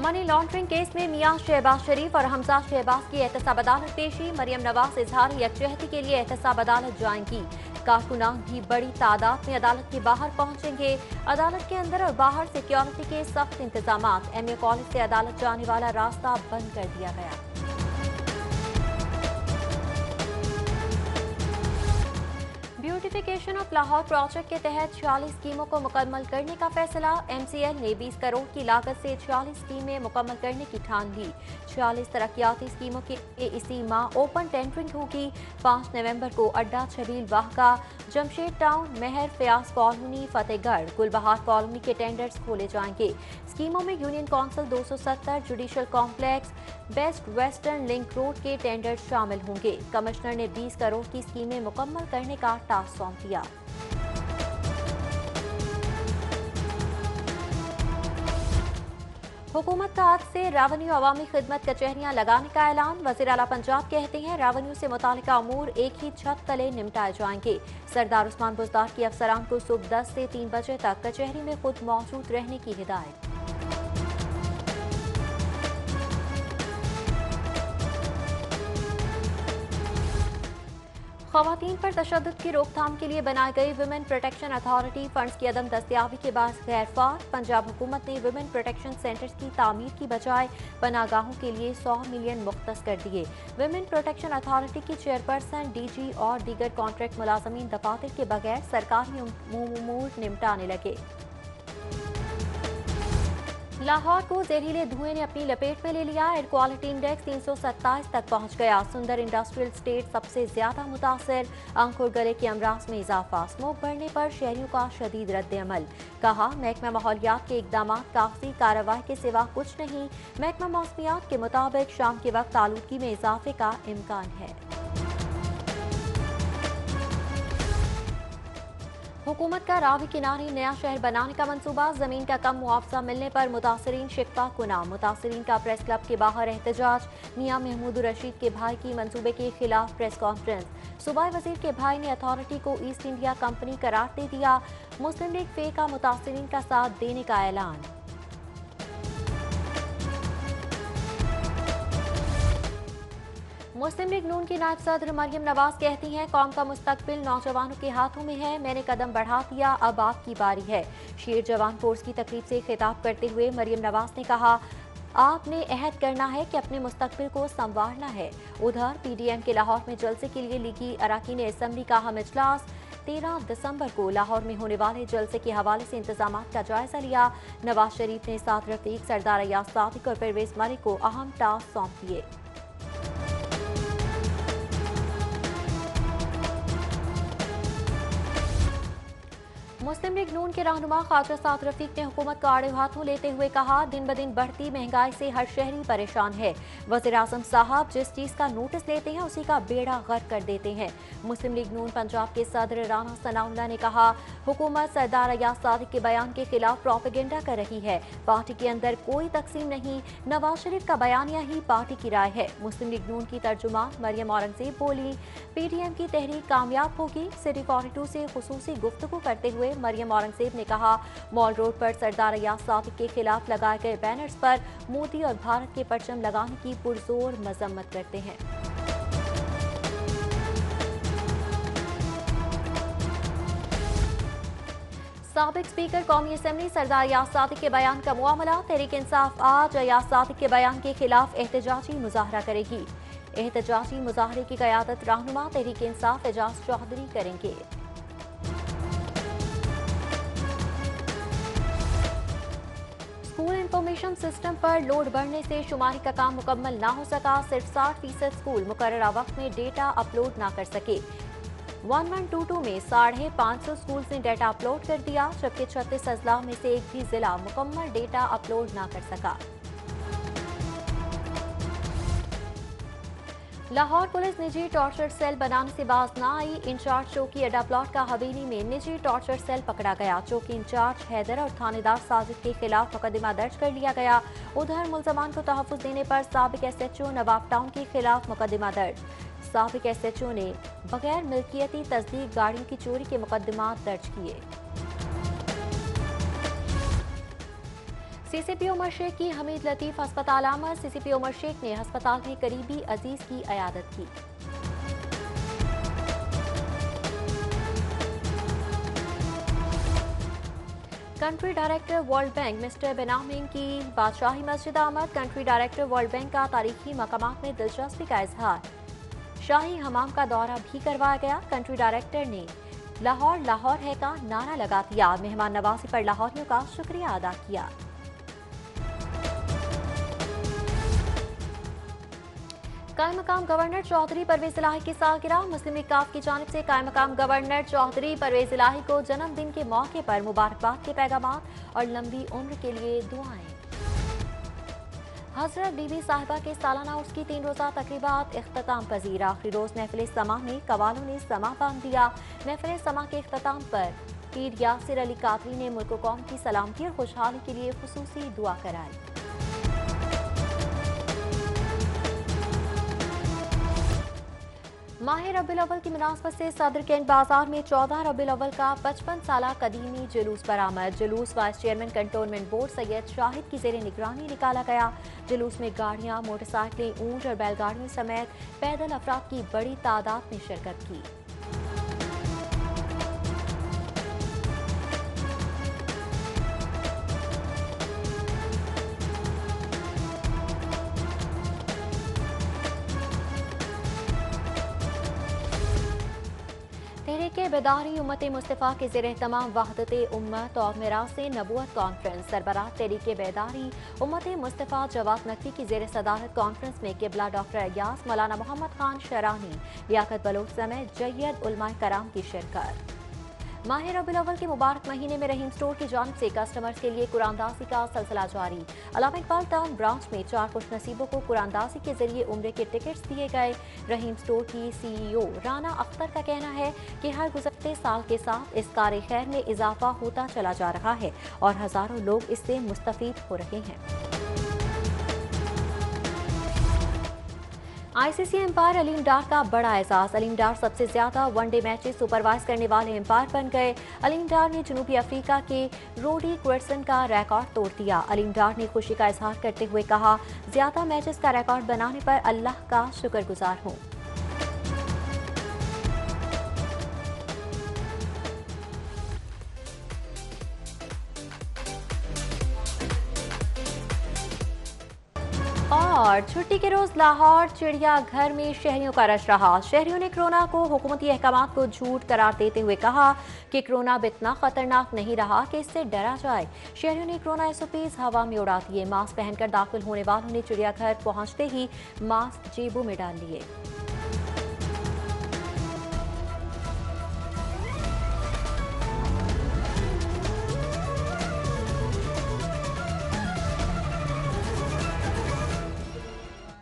Money laundering case में मियां शहबाज शरीफ और हमजा शहबाज की एहतसाब अदालत पेशी। मरियम नवाज इजहार यकजहती के लिए एहतसाब अदालत जाएंगी। कारकुनान भी बड़ी तादाद में अदालत के बाहर पहुंचेंगे। अदालत के अंदर और बाहर सिक्योरिटी के सख्त इंतजाम। MA कॉलेज से अदालत जाने वाला रास्ता बंद कर दिया गया। ब्यूटिफिकेशन ऑफ लाहौर प्रोजेक्ट के तहत 46 स्कीमों को मुकम्मल करने का फैसला। MCL ने 20 करोड़ की लागत से 46 स्कीमें मुकम्मल करने की ठान ली। 46 तरक्याती स्कीमों की इसी माह ओपन टेंडरिंग होगी। 5 नवंबर को Adda Chhabeel Wahka, Jamshed town, Mehar Fayaz colony, Fatehgarh, Gulbahar colony के टेंडर्स खोले जाएंगे। स्कीमों में union council 270, judicial complex, Best Western link road के टेंडर्स शामिल होंगे। कमिश्नर ने 20 करोड़ की स्कीमें मुकम्मल करने का टास्क सौंप दिया। हुकूमत का आज से रेवेन्यू अवामी खिदमत कचहरियां लगाने का ऐलान। वज़ीर आला पंजाब कहते हैं रेवेन्यू से मुतालिका अमूर एक ही छत तले निपटाए जाएंगे। सरदार उस्मान बुज़दार की अफसरान को सुबह 10 से 3 बजे तक कचहरी में खुद मौजूद रहने की हिदायत। ख़वातीन पर तशद्दुद की रोकथाम के लिए बनाई गई वुमेन प्रोटेक्शन अथॉरिटी फंड्स की अदम दस्तियाबी के बाद गैर फार। पंजाब हुकूमत ने वुमेन प्रोटेक्शन सेंटर्स की तामीर की बजाय पनागाहों के लिए 100 मिलियन मुख्तस कर दिए। वुमेन प्रोटेक्शन अथॉरिटी की चेयरपर्सन, DG और दीगर कॉन्ट्रैक्ट मुलाजमीन दफातर के बगैर सरकारी उमूर निपटाने लगे। लाहौर को जहरीले धुएं ने अपनी लपेट में ले लिया। एयर क्वालिटी इंडेक्स 327 तक पहुंच गया। सुंदर इंडस्ट्रियल स्टेट सबसे ज्यादा मुतासर। आंख और गले के अमराज में इजाफा। स्मोक बढ़ने पर शहरियों का शदीद रद्द-ए-अमल। कहा महकमा माहौलियात के इकदाम कागजी कार्रवाई के सिवा कुछ नहीं। महकमा मौसमियात के मुताबिक शाम के वक्त आलूदगी में इजाफे का इम्कान है। हुकूमत का रावी किनारे नया शहर बनाने का मंसूबा। जमीन का कम मुआवजा मिलने पर मुतासरीन शिकवा कुना। मुतासरीन का प्रेस क्लब के बाहर एहतजाज। मियां महमूद रशीद के भाई की मंसूबे के खिलाफ प्रेस कॉन्फ्रेंस। सूबाई वजीर के भाई ने अथॉरिटी को ईस्ट इंडिया कंपनी करार दे दिया। मुस्लिम लीग फे का मुतासरीन का साथ देने का ऐलान। मुस्लिम लीग नून की नायब सदर मरियम नवाज कहती हैं कौम का मुस्तकबिल नौजवानों के हाथों में है। मैंने कदम बढ़ा दिया, अब आपकी बारी है। शेर जवान फोर्स की तकरीब से खिताब करते हुए मरियम नवाज ने कहा आपने अहद करना है कि अपने मुस्तकबिल को संवारना है। उधर PDM के लाहौर में जलसे के लिए लीगी अरकान असम्बली का अहम इजलास। 13 दिसंबर को लाहौर में होने वाले जलसे के हवाले से इंतजाम का जायजा लिया। नवाज शरीफ ने साद रफीक, सरदार अयाज सादिक और परवेज मलिक को अहम टास्क सौंप दिए। मुस्लिम लीग नून के रहनुमा ख्वाजा साद रफीक ने हुकूमत को आड़े हाथों लेते हुए कहा दिन ब दिन बढ़ती महंगाई से हर शहरी परेशान है। वज़ीर आज़म साहब जिस चीज का नोटिस लेते हैं उसी का बेड़ा गर्क कर देते हैं। मुस्लिम लीग नून पंजाब के सदर राना सनाउल्लाह ने कहा हुकूमत सरदार अयाज सादिक के बयान के खिलाफ प्रोपेगेंडा कर रही है। पार्टी के अंदर कोई तकसीम नहीं। नवाज शरीफ का बयानिया ही पार्टी की राय है। मुस्लिम लीग नून की तर्जुमान मरियम औरंगजेब बोली PDM की तहरीक कामयाब होगी। सिटी 42 से खुसूसी गुफ्तगू करते हुए मरियम औरंगजेब ने कहा मॉल रोड पर सरदार अयाज सादिक के खिलाफ लगाए गए बैनर्स पर मोदी और भारत के परचम लगाने की पुरजोर मजम्मत करते हैं। साबिक स्पीकर कौमी असम्बली सरदार अयाज सादिक के बयान का मुआमला। तहरीक इंसाफ आज अयाज सादिक के बयान के खिलाफ एहतजाजी मुजाहरा करेगी। एहतजाजी मुजाहरे की क़यादत रहनुमा तहरीक इंसाफ एजाज चौधरी करेंगे। स्कूल इंफॉर्मेशन सिस्टम पर लोड बढ़ने से शुमारी का काम मुकम्मल ना हो सका। सिर्फ 60% स्कूल मुकर्ररा वक्त में डेटा अपलोड ना कर सके। 1122 में 550 स्कूल ने डेटा अपलोड कर दिया, जबकि 36 अजला में से एक भी जिला मुकम्मल डेटा अपलोड ना कर सका। लाहौर पुलिस निजी टॉर्चर सेल बनाने से बाज ना आई। इंचार्ज चौकी अड्डा प्लॉट का हवेली में निजी टॉर्चर सेल पकड़ा गया। चौकी इंचार्ज हैदर और थानेदार साजिद के खिलाफ मुकदमा दर्ज कर लिया गया। उधर मुल्जमान को तहफ्फुज देने पर साबिक SHO नवाब टाउन के खिलाफ मुकदमा दर्ज। साबिक SHO ने बगैर मिल्कियती तस्दीक गाड़ियों की चोरी के मुकदमा दर्ज किए। सीसीपी उमर शेख की हमीद लतीफ अस्पताल आमद। सीसीपी उमर शेख ने अस्पताल में करीबी अजीज की अयादत की। Country director world bank mister Benjamin की बादशाही मस्जिद आमद। कंट्री डायरेक्टर वर्ल्ड बैंक का तारीखी मकामात में दिलचस्पी का इजहार। शाही हमाम का दौरा भी करवाया गया। कंट्री डायरेक्टर ने लाहौर लाहौर है का नारा लगा दिया। मेहमान नवाजी पर लाहौरियों का शुक्रिया अदा किया। कायम मकाम गवर्नर चौधरी परवेज इलाही की सालगिरह। मुस्लिम लीग काफ की जानिब से कायम मकाम गवर्नर चौधरी परवेज इलाही को जन्मदिन के मौके पर मुबारकबाद के पैगामात और लंबी उम्र के लिए दुआएं। हजरत बीबी साहिबा के सालाना उर्स की 3 रोज़ा तकरीबात इख्तिताम पजीर। आखिरी रोज महफिल समा में कवालों ने समा बांध दिया। महफिल समा के इख्तिताम पर पीर यासिर अली कादरी ने मुल्क कौम की सलामती और खुशहाली के लिए खुसूसी दुआ कराई। माह रबीउल अव्वल की मुनासबत से सदर कैंट बाजार में 14 रबीउल अव्वल का 55 साला कदीमी जुलूस बरामद। जुलूस vice chairman cantonment board Syed Shahid की जेर निगरानी निकाला गया। जुलूस में गाड़ियां, मोटरसाइकिलें, ऊंट और बैलगाड़ियों समेत पैदल अफराद की बड़ी तादाद ने शिरकत की। तहरीक बेदारी उम्मत मुस्तफ़ा के ज़ेर एहतमाम वहदत उम्मत और मिरासे नबूवत कॉन्फ्रेंस। सरबराह तहरीक बेदारी उम्मत मुस्तफ़ा जवाद नकवी की ज़ेर सदारत कॉन्फ्रेंस में किबला डॉक्टर अय्यास, मौलाना मोहम्मद खान शरानी, लियाकत बलोच समेत जय्यद उलमाए कराम की शिरकत। माह रबीउल अव्वल के मुबारक महीने में रहीम स्टोर की जानिब से कस्टमर्स के लिए कुरानदासी का सिलसिला जारी। अलामा इकबाल टाउन ब्रांच में 4 खुश नसीबों को कुरानदासी के जरिए उम्रे के टिकट्स दिए गए। रहीम स्टोर की CEO राना अख्तर का कहना है कि हर गुज़रते साल के साथ इस कार खैर में इजाफा होता चला जा रहा है और हजारों लोग इससे मुस्तफीद हो रहे हैं। ICC एम्पायर अलीम डार का बड़ा एजाज। अलीम डार सबसे ज्यादा वनडे मैचेस सुपरवाइज करने वाले एम्पायर बन गए। अलीम डार ने जनूबी अफ्रीका के रोडी क्वर्सन का रिकॉर्ड तोड़ दिया। अलीम डार ने खुशी का इजहार करते हुए कहा, ज्यादा मैचेस का रिकॉर्ड बनाने पर अल्लाह का शुक्रगुजार हूँ। और छुट्टी के रोज लाहौर चिड़ियाघर में शहरियों का रश रहा। शहरियों ने कोरोना को हुकूमती अहकामात को झूठ करार देते हुए कहा कि कोरोना अब इतना खतरनाक नहीं रहा कि इससे डरा जाए। शहरियों ने कोरोना SOPs हवा में उड़ा दिए। मास्क पहनकर दाखिल होने वालों ने चिड़ियाघर पहुंचते ही मास्क जेबों में डाल लिए।